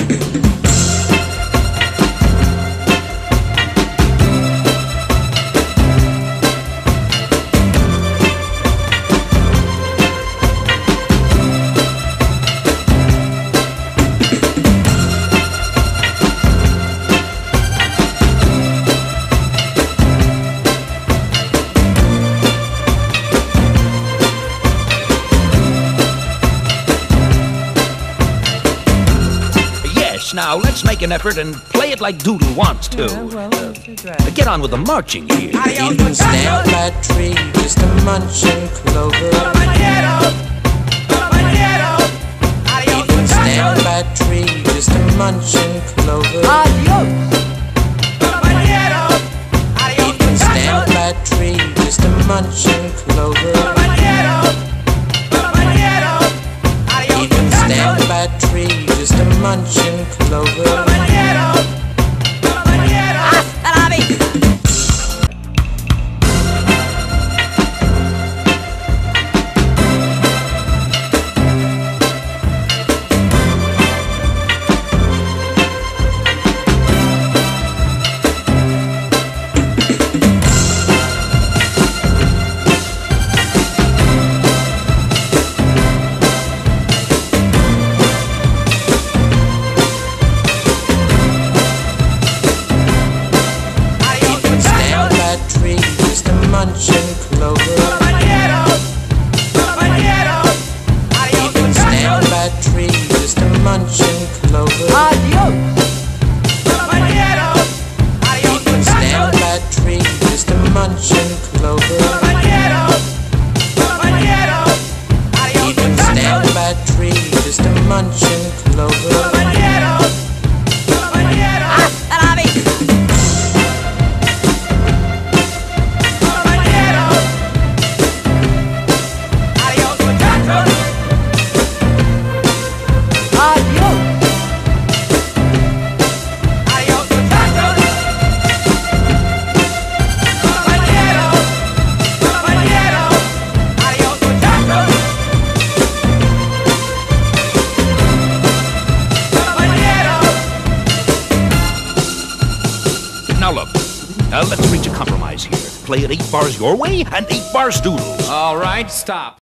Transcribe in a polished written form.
Now, let's make an effort and play it like Doodle wants to. Get on with the marching here. He can stand by a tree just to munch and clover. He can stand by a tree just to munch and clover. He can stand by a tree just to munch and clover. He can stand by a tree just to munch and clover. Munch and clover. He can stand by a tree just to munch and clover. He can stand by a tree just to munch and clover. He can stand by a tree just to munch and clover. Now look, let's reach a compromise here. Play it 8 bars your way and 8 bars Doodle's. All right, stop.